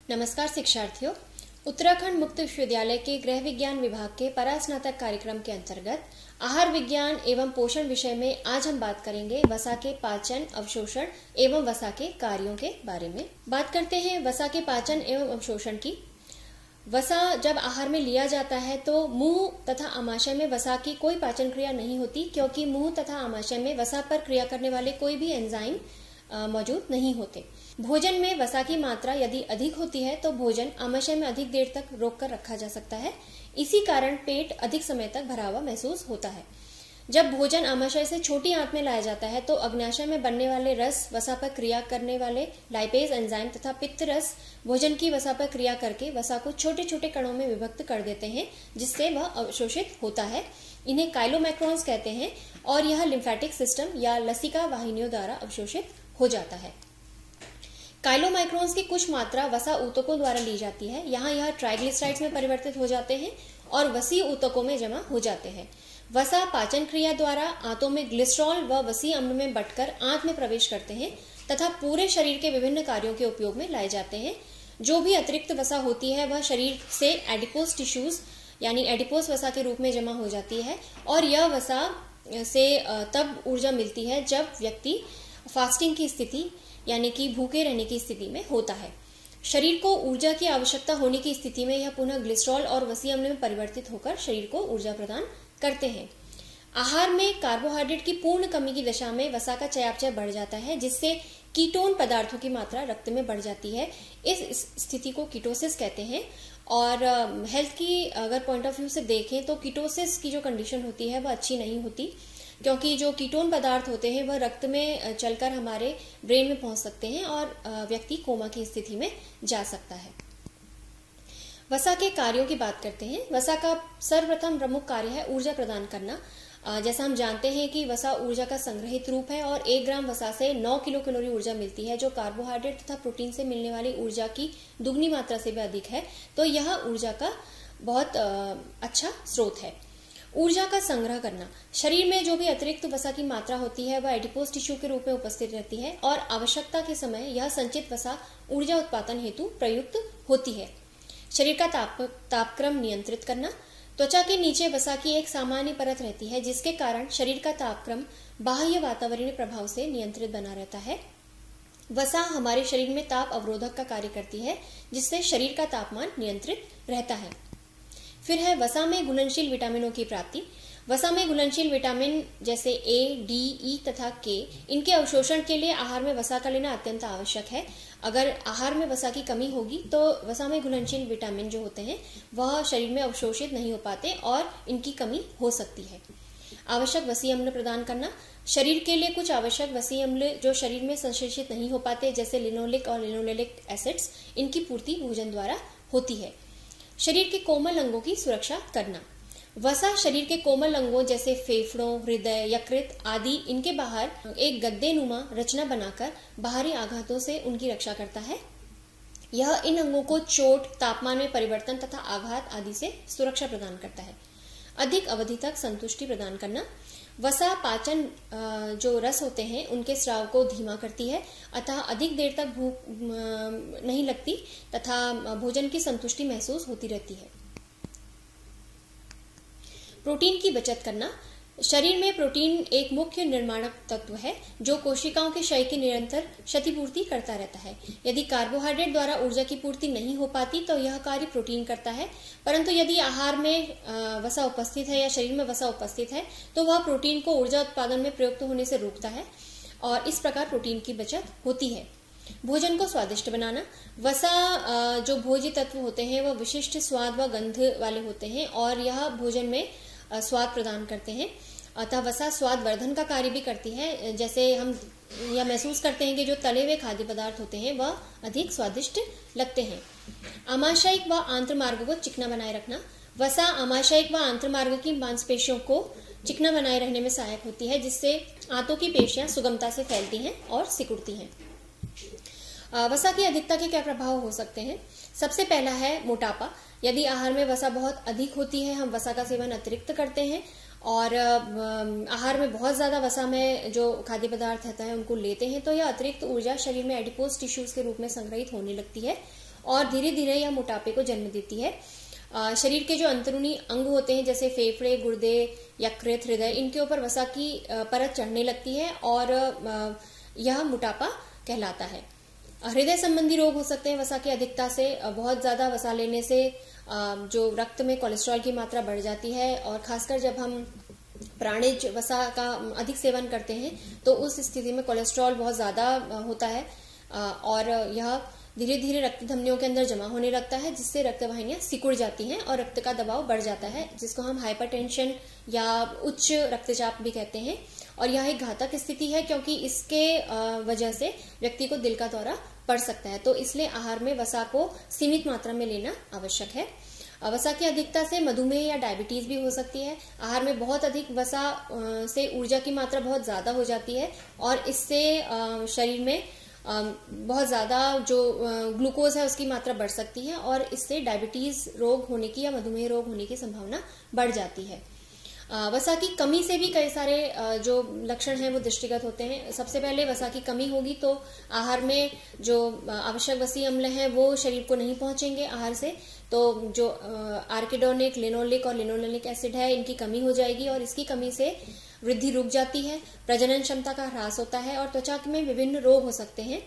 नमस्कार शिक्षार्थियों, उत्तराखंड मुक्त विश्वविद्यालय के गृह विज्ञान विभाग के परास्नातक कार्यक्रम के अंतर्गत आहार विज्ञान एवं पोषण विषय में आज हम बात करेंगे वसा के पाचन, अवशोषण एवं वसा के कार्यों के बारे में। बात करते हैं वसा के पाचन एवं अवशोषण की। वसा जब आहार में लिया जाता है तो मुंह तथा आमाशय में वसा की कोई पाचन क्रिया नहीं होती, क्योंकि मुंह तथा आमाशय में वसा पर क्रिया करने वाले कोई भी एंजाइम मौजूद नहीं होते। भोजन में वसा की मात्रा यदि अधिक होती है तो भोजन आमाशय में अधिक देर तक रोककर रखा जा सकता है। इसी कारण पेट अधिक समय तक भरा हुआ महसूस होता है। जब भोजन आमाशय से छोटी आंत में लाया जाता है तो अग्न्याशय में बनने वाले रस वसा पर क्रिया करने वाले लाइपेज एंजाइम तथा पित्त रस भोजन की वसा पर क्रिया करके वसा को छोटे छोटे कणों में विभक्त कर देते हैं, जिससे वह अवशोषित होता है। इन्हें काइलोमैक्रोन्स कहते हैं और यह लिम्फेटिक सिस्टम या लसिका वाहिनियों द्वारा अवशोषित हो जाता है। काइलोमाइक्रोन्स की कुछ मात्रा वसा ऊतकों द्वारा ली जाती है। यहाँ यह ट्राइग्लिसराइड्स में परिवर्तित हो जाते हैं और वसीय ऊतकों में जमा हो जाते हैं। वसा पाचन क्रिया द्वारा आंतों में ग्लिसरॉल व वसीय अम्ल में बटकर आंत में प्रवेश करते हैं तथा पूरे शरीर के विभिन्न कार्यों के उपयोग में लाए जाते हैं। जो भी अतिरिक्त वसा होती है वह शरीर से एडिपोस टिश्यूज यानी एडिपोस वसा के रूप में जमा हो जाती है और यह वसा से तब ऊर्जा मिलती है जब व्यक्ति फास्टिंग की स्थिति यानी कि भूखे रहने की स्थिति में होता है। शरीर को ऊर्जा की आवश्यकता होने की स्थिति में यह पुनः ग्लिसरॉल और वसीय अम्ल में परिवर्तित होकर शरीर को ऊर्जा प्रदान करते हैं। आहार में कार्बोहाइड्रेट की पूर्ण कमी की दशा में वसा का चयापचय बढ़ जाता है, जिससे कीटोन पदार्थों की मात्रा रक्त में बढ़ जाती है। इस स्थिति को कीटोसिस कहते हैं। और हेल्थ की अगर पॉइंट ऑफ व्यू से देखें तो कीटोसिस की जो कंडीशन होती है वह अच्छी नहीं होती, क्योंकि जो कीटोन पदार्थ होते हैं वह रक्त में चलकर हमारे ब्रेन में पहुंच सकते हैं और व्यक्ति कोमा की स्थिति में जा सकता है। वसा के कार्यों की बात करते हैं। वसा का सर्वप्रथम प्रमुख कार्य है ऊर्जा प्रदान करना। जैसा हम जानते हैं कि वसा ऊर्जा का संग्रहित रूप है और 1 ग्राम वसा से 9 किलो कैलोरी ऊर्जा मिलती है, जो कार्बोहाइड्रेट तथा प्रोटीन से मिलने वाली ऊर्जा की दुगनी मात्रा से भी अधिक है। तो यह ऊर्जा का बहुत अच्छा स्रोत है। ऊर्जा का संग्रह करना। शरीर में जो भी अतिरिक्त वसा की मात्रा होती है वह एडिपोस टिश्यू के रूप में उपस्थित रहती है और आवश्यकता के समय यह संचित वसा ऊर्जा उत्पादन हेतु प्रयुक्त होती है। शरीर का तापक्रम नियंत्रित करना। त्वचा के नीचे वसा की एक सामान्य परत रहती है, जिसके कारण शरीर का तापक्रम बाह्य वातावरणीय प्रभाव से नियंत्रित बना रहता है। वसा हमारे शरीर में ताप अवरोधक का कार्य करती है, जिससे शरीर का तापमान नियंत्रित रहता है। फिर है वसा में घुलनशील विटामिनों की प्राप्ति। वसा में घुलनशील विटामिन जैसे ए, डी, ई तथा के, इनके अवशोषण के लिए आहार में वसा का लेना अत्यंत आवश्यक है। अगर आहार में वसा की कमी होगी तो वसा में घुलनशील विटामिन जो होते हैं वह शरीर में अवशोषित नहीं हो पाते और इनकी कमी हो सकती है। आवश्यक वसीय अम्ल प्रदान करना। शरीर के लिए कुछ आवश्यक वसीय अम्ल जो शरीर में संश्लेषित नहीं हो पाते, जैसे लिनोलिक और लिनोलेनिक एसिड्स, इनकी पूर्ति भोजन द्वारा होती है। शरीर के कोमल अंगों की सुरक्षा करना। वसा शरीर के कोमल अंगों जैसे फेफड़ों, हृदय, यकृत आदि, इनके बाहर एक गद्देनुमा रचना बनाकर बाहरी आघातों से उनकी रक्षा करता है। यह इन अंगों को चोट, तापमान में परिवर्तन तथा आघात आदि से सुरक्षा प्रदान करता है। अधिक अवधि तक संतुष्टि प्रदान करना। वसा पाचन जो रस होते हैं उनके स्राव को धीमा करती है, अतः अधिक देर तक भूख नहीं लगती तथा भोजन की संतुष्टि महसूस होती रहती है। प्रोटीन की बचत करना। शरीर में प्रोटीन एक मुख्य निर्माणक तत्व है जो कोशिकाओं के क्षय की निरंतर क्षतिपूर्ति करता रहता है। यदि कार्बोहाइड्रेट द्वारा ऊर्जा की पूर्ति नहीं हो पाती तो यह कार्य प्रोटीन करता है, परंतु यदि आहार में वसा उपस्थित है या शरीर में वसा उपस्थित है तो वह प्रोटीन को ऊर्जा उत्पादन में प्रयुक्त होने से रोकता है और इस प्रकार प्रोटीन की बचत होती है। भोजन को स्वादिष्ट बनाना। वसा जो भोज्य तत्व होते हैं वह विशिष्ट स्वाद व गंध वाले होते हैं और यह भोजन में स्वाद प्रदान करते हैं, अतः वसा स्वाद वर्धन का कार्य भी करती है। जैसे हम यह महसूस करते हैं कि जो तले हुए खाद्य पदार्थ होते हैं वह अधिक स्वादिष्ट लगते हैं। आमाशयिक व आंत्रमार्ग को चिकना बनाए रखना। वसा आमाशयिक व आंत्रमार्ग की मांसपेशियों को चिकना बनाए रहने में सहायक होती है, जिससे आंतों की पेशियां सुगमता से फैलती हैं और सिकुड़ती हैं। वसा की अधिकता के क्या प्रभाव हो सकते हैं? सबसे पहला है मोटापा। यदि आहार में वसा बहुत अधिक होती है, हम वसा का सेवन अतिरिक्त करते हैं और आहार में बहुत ज्यादा वसा में जो खाद्य पदार्थ रहता है उनको लेते हैं, तो यह अतिरिक्त ऊर्जा शरीर में एडिपोज टिश्यूज के रूप में संग्रहित होने लगती है और धीरे धीरे यह मोटापे को जन्म देती है। शरीर के जो अंदरूनी अंग होते हैं जैसे फेफड़े, गुर्दे, यकृत, हृदय, इनके ऊपर वसा की परत चढ़ने लगती है और यह मोटापा कहलाता है। हृदय संबंधी रोग हो सकते हैं वसा की अधिकता से। बहुत ज्यादा वसा लेने से जो रक्त में कोलेस्ट्रॉल की मात्रा बढ़ जाती है और खासकर जब हम प्राणिज वसा का अधिक सेवन करते हैं तो उस स्थिति में कोलेस्ट्रॉल बहुत ज्यादा होता है और यह धीरे धीरे रक्त धमनियों के अंदर जमा होने लगता है, जिससे रक्त वाहिनियां सिकुड़ जाती हैं और रक्त का दबाव बढ़ जाता है, जिसको हम हाइपरटेंशन या उच्च रक्तचाप भी कहते हैं। और यह एक घातक स्थिति है क्योंकि इसके वजह से व्यक्ति को दिल का दौरा पड़ सकता है। तो इसलिए आहार में वसा को सीमित मात्रा में लेना आवश्यक है। वसा की अधिकता से मधुमेह या डायबिटीज भी हो सकती है। आहार में बहुत अधिक वसा से ऊर्जा की मात्रा बहुत ज्यादा हो जाती है और इससे शरीर में बहुत ज्यादा जो ग्लूकोज है उसकी मात्रा बढ़ सकती है और इससे डायबिटीज रोग होने की या मधुमेह रोग होने की संभावना बढ़ जाती है। वसा की कमी से भी कई सारे जो लक्षण हैं वो दृष्टिगत होते हैं। सबसे पहले वसा की कमी होगी तो आहार में जो आवश्यक वसीय अम्ल हैं वो शरीर को नहीं पहुंचेंगे आहार से, तो जो आर्किडोनिक, लिनोलिक और लिनोलेनिक एसिड है इनकी कमी हो जाएगी और इसकी कमी से वृद्धि रुक जाती है, प्रजनन क्षमता का ह्रास होता है और त्वचा में विभिन्न रोग हो सकते हैं।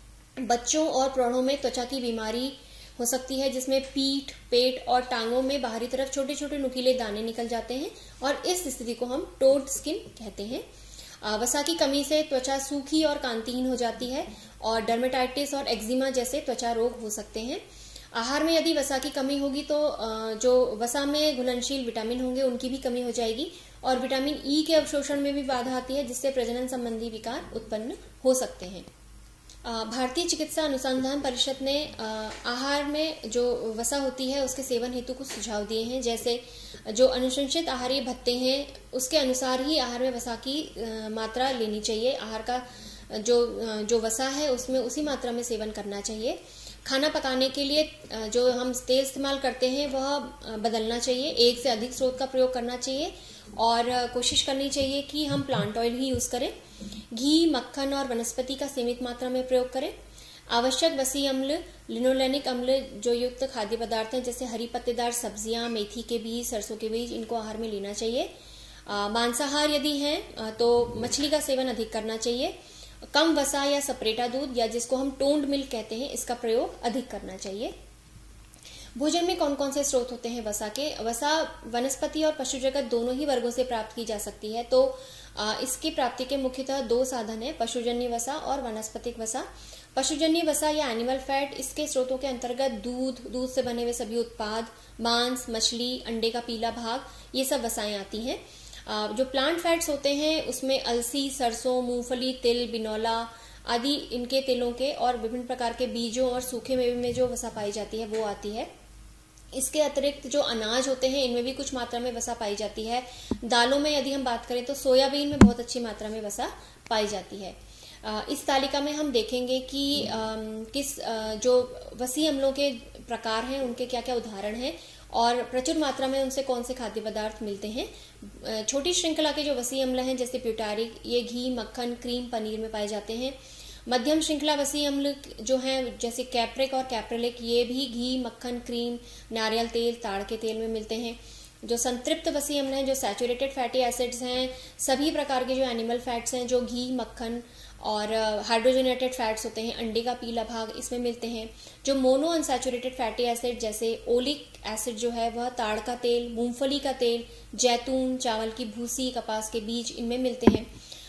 बच्चों और प्रौढ़ों में त्वचा की बीमारी हो सकती है जिसमें पीठ, पेट और टांगों में बाहरी तरफ छोटे छोटे नुकीले दाने निकल जाते हैं और इस स्थिति को हम टोड स्किन कहते हैं। वसा की कमी से त्वचा सूखी और कांतिहीन हो जाती है और डर्मेटाइटिस और एक्जिमा जैसे त्वचा रोग हो सकते हैं। आहार में यदि वसा की कमी होगी तो जो वसा में घुलनशील विटामिन होंगे उनकी भी कमी हो जाएगी और विटामिन ई के अवशोषण में भी बाधा आती है, जिससे प्रजनन संबंधी विकार उत्पन्न हो सकते हैं। भारतीय चिकित्सा अनुसंधान परिषद ने आहार में जो वसा होती है उसके सेवन हेतु कुछ सुझाव दिए हैं। जैसे जो अनुशंसित आहारीय भत्ते हैं उसके अनुसार ही आहार में वसा की मात्रा लेनी चाहिए। आहार का जो वसा है उसमें उसी मात्रा में सेवन करना चाहिए। खाना पकाने के लिए जो हम तेल इस्तेमाल करते हैं वह बदलना चाहिए, एक से अधिक स्रोत का प्रयोग करना चाहिए और कोशिश करनी चाहिए कि हम प्लांट ऑयल ही यूज करें। घी, मक्खन और वनस्पति का सीमित मात्रा में प्रयोग करें। आवश्यक वसीय अम्ल, लिनोलेनिक अम्ल जो युक्त खाद्य पदार्थ हैं जैसे हरी पत्तेदार सब्जियां, मेथी के बीज, सरसों के बीज, इनको आहार में लेना चाहिए। मांसाहार यदि हैं तो मछली का सेवन अधिक करना चाहिए। कम वसा या सपरेटा दूध या जिसको हम टोन्ड मिल्क कहते हैं इसका प्रयोग अधिक करना चाहिए। भोजन में कौन कौन से स्रोत होते हैं वसा के? वसा वनस्पति और पशु जगत दोनों ही वर्गों से प्राप्त की जा सकती है। तो इसकी प्राप्ति के मुख्यतः दो साधन है, पशुजन्य वसा और वनस्पतिक वसा। पशुजन्य वसा या एनिमल फैट, इसके स्रोतों के अंतर्गत दूध से बने हुए सभी उत्पाद, मांस, मछली, अंडे का पीला भाग, ये सब वसाएं आती हैं। जो प्लांट फैट्स होते हैं उसमें अलसी, सरसों, मूंगफली, तिल, बिनौला आदि इनके तेलों के और विभिन्न प्रकार के बीजों और सूखे मेवे में जो वसा पाई जाती है वो आती है। इसके अतिरिक्त जो अनाज होते हैं इनमें भी कुछ मात्रा में वसा पाई जाती है। दालों में यदि हम बात करें तो सोयाबीन में बहुत अच्छी मात्रा में वसा पाई जाती है। इस तालिका में हम देखेंगे कि किस जो वसीय अम्लों के प्रकार हैं उनके क्या क्या उदाहरण हैं और प्रचुर मात्रा में उनसे कौन से खाद्य पदार्थ मिलते हैं। छोटी श्रृंखला के जो वसीय अम्ल हैं जैसे प्यूटारिक, ये घी, मक्खन, क्रीम, पनीर में पाए जाते हैं। मध्यम श्रृंखला वसीय अम्ल जो हैं जैसे कैप्रिक और कैप्रिलिक, ये भी घी, मक्खन, क्रीम, नारियल तेल, ताड़ के तेल में मिलते हैं। जो संतृप्त वसीय अम्ल हैं जो सैचुरेटेड फैटी एसिड्स हैं, सभी प्रकार के जो एनिमल फैट्स हैं जो घी, मक्खन और हाइड्रोजनेटेड फैट्स होते हैं, अंडे का पीला भाग, इसमें मिलते हैं। जो मोनो अनसैचुरेटेड फैटी एसिड जैसे ओलिक एसिड जो है वह ताड़ का तेल, मूंगफली का तेल, जैतून, चावल की भूसी, कपास के बीज, इनमें मिलते हैं।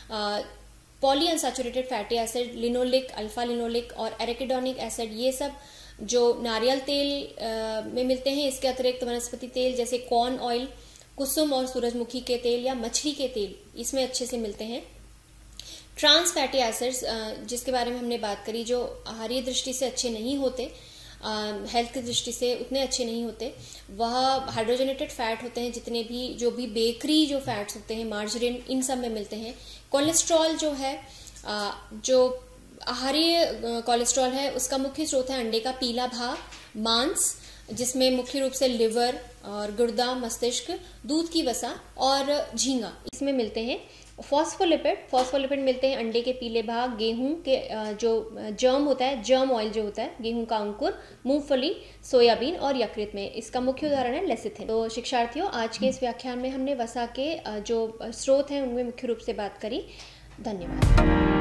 Poly unsaturated fatty acid, linoleic, alpha linoleic और एराकिडोनिक एसिड, ये सब जो नारियल तेल में मिलते हैं। इसके अतिरिक्त वनस्पति तेल जैसे कॉर्न ऑयल, कुसुम और सूरजमुखी के तेल या मछली के तेल इसमें अच्छे से मिलते हैं। ट्रांस फैटी एसिड्स जिसके बारे में हमने बात करी, जो आहारीय दृष्टि से अच्छे नहीं होते, हेल्थ की दृष्टि से उतने अच्छे नहीं होते, वह हाइड्रोजनेटेड फैट होते हैं। जितने भी जो भी बेकरी जो फैट्स होते हैं, मार्जरीन, इन सब में मिलते हैं। कोलेस्ट्रॉल जो है, जो आहारीय कोलेस्ट्रॉल है उसका मुख्य स्रोत है अंडे का पीला भाग, मांस, जिसमें मुख्य रूप से लिवर और गुर्दा, मस्तिष्क, दूध की वसा और झींगा इसमें मिलते हैं। फॉस्फोलिपिड मिलते हैं अंडे के पीले भाग, गेहूं के जो जर्म होता है, जर्म ऑयल जो होता है, गेहूं का अंकुर, मूंगफली, सोयाबीन और यकृत में। इसका मुख्य उदाहरण है लेसिथिन। तो शिक्षार्थियों, आज के इस व्याख्यान में हमने वसा के जो स्रोत हैं उनमें मुख्य रूप से बात करी। धन्यवाद।